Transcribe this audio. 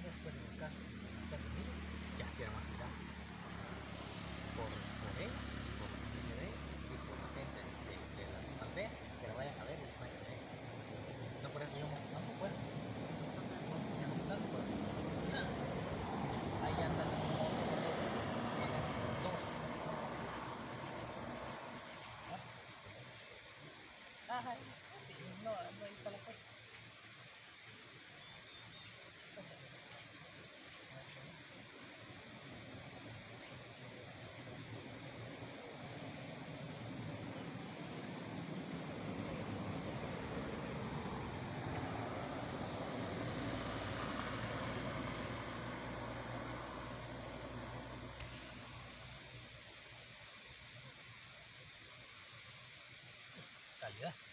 después de buscar contenido, ya quiero más cuidado por él, por la familia de él y por la gente de la misma aldea que lo vayan a ver y vayan a él. No por eso yo motivando, bueno, no motivando, pero nada, ahí andan en un modo bien exitoso. Ajá, sí, no, no ahí está la cosa. Calidad.